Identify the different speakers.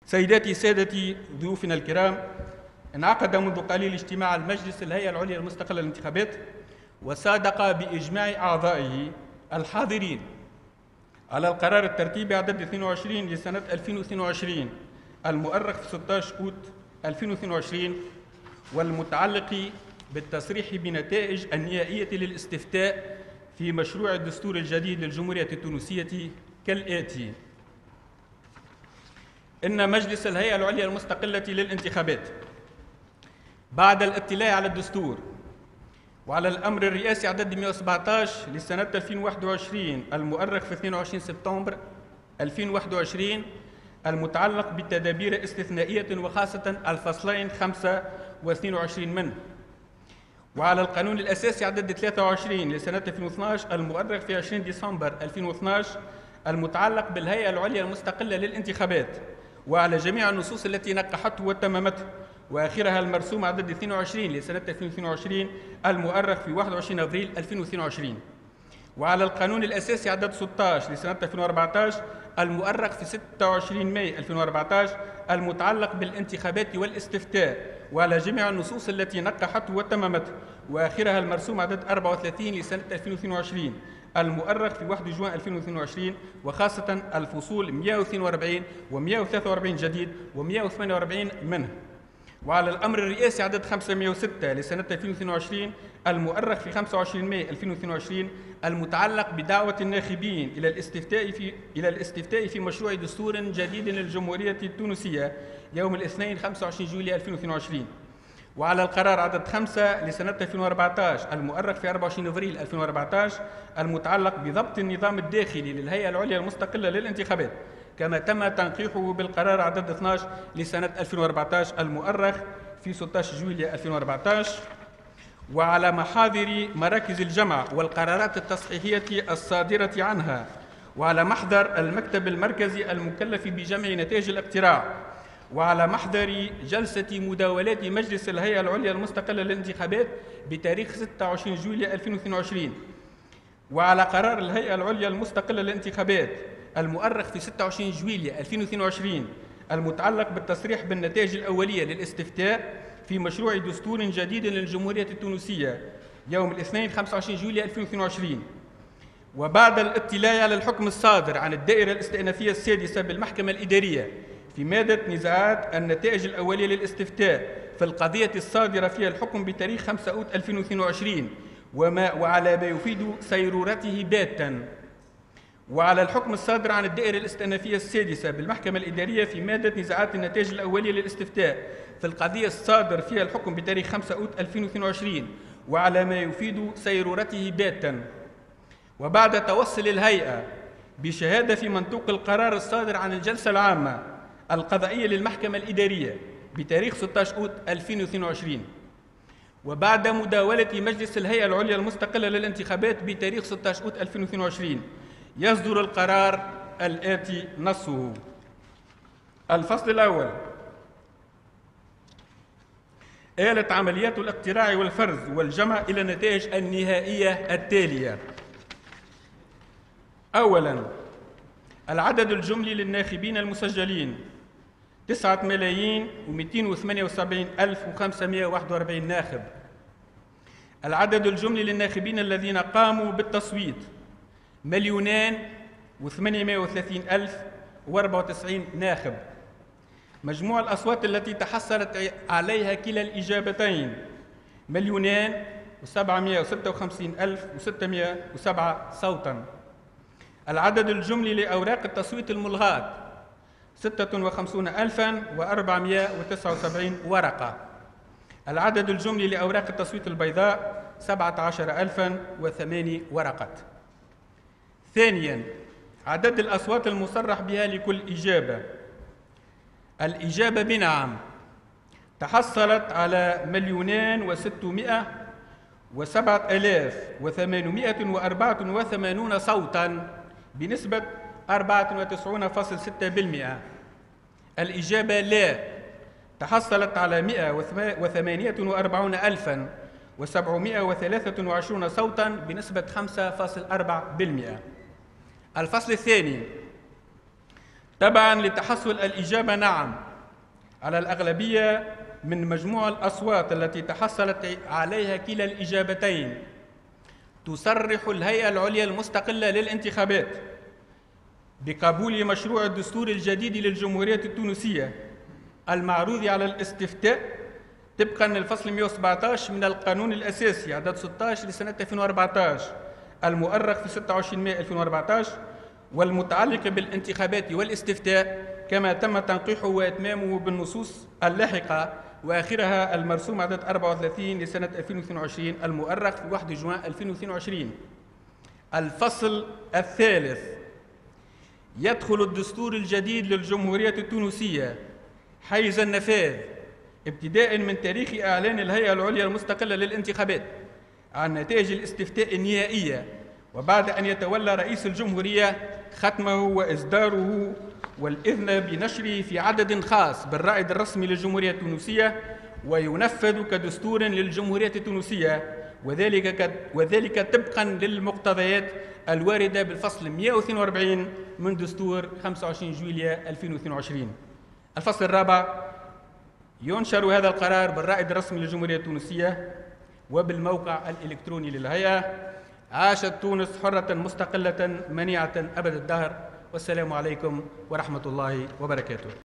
Speaker 1: سيداتي سادتي ضيوفنا الكرام، انعقد منذ قليل اجتماع المجلس الهيئة العليا المستقلة للانتخابات، وصادق بإجماع أعضائه الحاضرين على القرار الترتيبي عدد 22 لسنة 2022 المؤرخ في 16 أوت 2022 والمتعلق بالتصريح بنتائج النهائية للاستفتاء في مشروع الدستور الجديد للجمهورية التونسية كالآتي: إن مجلس الهيئة العليا المستقلة للانتخابات بعد الاطلاع على الدستور وعلى الأمر الرئاسي عدد 117 لسنة 2021 المؤرخ في 22 سبتمبر 2021 المتعلق بالتدابير استثنائية وخاصة الفصلين 5 و22 منه، وعلى القانون الأساسي عدد 23 لسنة 2012 المؤرخ في 20 ديسمبر 2012 المتعلق بالهيئة العليا المستقلة للانتخابات، وعلى جميع النصوص التي نقحته وتممته، وآخرها المرسوم عدد 22 لسنة 2022 المؤرخ في 21 أبريل 2022، وعلى القانون الأساسي عدد 16 لسنة 2014 المؤرخ في 26 ماي 2014 المتعلق بالانتخابات والاستفتاء، وعلى جميع النصوص التي نقحته وتممته، وآخرها المرسوم عدد 34 لسنة 2022 المؤرخ في 1 جوان 2022، وخاصة الفصول 142 و143 جديد و148 منه، وعلى الأمر الرئاسي عدد 506 لسنة 2022 المؤرخ في 25 ماي 2022 المتعلق بدعوة الناخبين إلى الاستفتاء في مشروع دستور جديد للجمهورية التونسية يوم الاثنين 25 جويلية 2022، وعلى القرار عدد 5 لسنة 2014 المؤرخ في 24 أبريل 2014 المتعلق بضبط النظام الداخلي للهيئة العليا المستقلة للانتخابات، كما تم تنقيحه بالقرار عدد 12 لسنة 2014 المؤرخ في 16 جويلية 2014، وعلى محاضر مراكز الجمع والقرارات التصحيحية الصادرة عنها، وعلى محضر المكتب المركزي المكلف بجمع نتائج الاقتراع، وعلى محضر جلسة مداولات مجلس الهيئة العليا المستقلة للانتخابات بتاريخ 26 جويلية 2022، وعلى قرار الهيئة العليا المستقلة للانتخابات المؤرخ في 26 جويلية 2022 المتعلق بالتصريح بالنتائج الأولية للاستفتاء في مشروع دستور جديد للجمهورية التونسية يوم الاثنين 25 جويلية 2022، وبعد الاطلاع على الحكم الصادر عن الدائرة الاستئنافية السادسة بالمحكمة الإدارية في مادة نزاعات النتائج الأولية للاستفتاء في القضية الصادرة فيها الحكم بتاريخ 5 أوت 2022 وعلى ما يفيد سيرورته باتا، وعلى الحكم الصادر عن الدائرة الاستئنافية السادسة بالمحكمة الإدارية في مادة نزاعات النتائج الأولية للاستفتاء في القضية الصادر فيها الحكم بتاريخ 5 أوت 2022 وعلى ما يفيد سيرورته باتا، وبعد توصل الهيئة بشهادة في منطوق القرار الصادر عن الجلسة العامة القضائية للمحكمة الإدارية بتاريخ 16 أوت 2022، وبعد مداولة مجلس الهيئة العليا المستقلة للانتخابات بتاريخ 16 أوت 2022 يصدر القرار الآتي نصه: الفصل الأول: آلة عمليات الاقتراع والفرز والجمع إلى النتائج النهائية التالية. أولاً، العدد الجملي للناخبين المسجلين 9,278,541 ناخب. العدد الجملي للناخبين الذين قاموا بالتصويت 2,830,094 ناخب. مجموع الأصوات التي تحصلت عليها كلا الإجابتين 2,756,607 صوتاً. العدد الجملي لأوراق التصويت الملغاة 56,479 ورقة. العدد الجملي لأوراق التصويت البيضاء 17,008 ورقة. ثانياً، عدد الأصوات المصرح بها لكل إجابة. الإجابة بنعم تحصلت على 2,007,884 صوتاً بنسبة 94.6%. الإجابة لا تحصلت على 148,723 صوتاً بنسبة 5.4%. الفصل الثاني: تبعا لتحصل الإجابة نعم على الأغلبية من مجموع الأصوات التي تحصلت عليها كلا الإجابتين، تصرح الهيئة العليا المستقلة للانتخابات بقبول مشروع الدستور الجديد للجمهورية التونسية المعروض على الاستفتاء طبقا للفصل 117 من القانون الأساسي عدد 16 لسنة 2014 المؤرخ في 26 مايو 2014 والمتعلق بالانتخابات والاستفتاء كما تم تنقيحه وإتمامه بالنصوص اللاحقة وآخرها المرسوم عدد 34 لسنة 2022 المؤرخ في 1 جوان 2022. الفصل الثالث: يدخل الدستور الجديد للجمهورية التونسية حيز النفاذ ابتداء من تاريخ إعلان الهيئة العليا المستقلة للانتخابات عن نتائج الاستفتاء النهائية، وبعد أن يتولى رئيس الجمهورية ختمه وإصداره والإذن بنشره في عدد خاص بالرائد الرسمي للجمهورية التونسية، وينفذ كدستور للجمهورية التونسية، وذلك طبقا للمقتضيات الواردة بالفصل 142 من دستور 25 جويلية 2022. الفصل الرابع: ينشر هذا القرار بالرائد الرسمي للجمهورية التونسية وبالموقع الإلكتروني للهيئة. عاشت تونس حرة مستقلة منيعة أبد الدهر، والسلام عليكم ورحمة الله وبركاته.